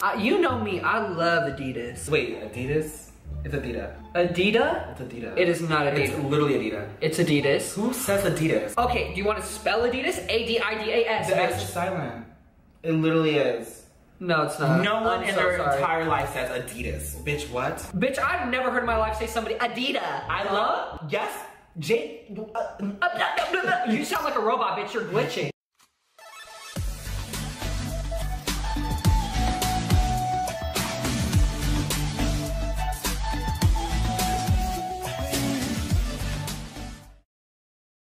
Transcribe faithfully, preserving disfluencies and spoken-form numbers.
Uh, you know me, I love Adidas. Wait, Adidas? It's Adidas. Adidas? It's Adidas. It is not Adidas. It's literally Adidas. It's Adidas. Who says Adidas? Okay, do you want to spell Adidas? A D I D A S. The S is silent. It literally is. No, it's not. No one I'm in so their sorry. entire life says Adidas. Bitch, what? Bitch, I've never heard in my life say somebody Adidas. I love, yes, J, uh, You sound like a robot, bitch. You're glitching.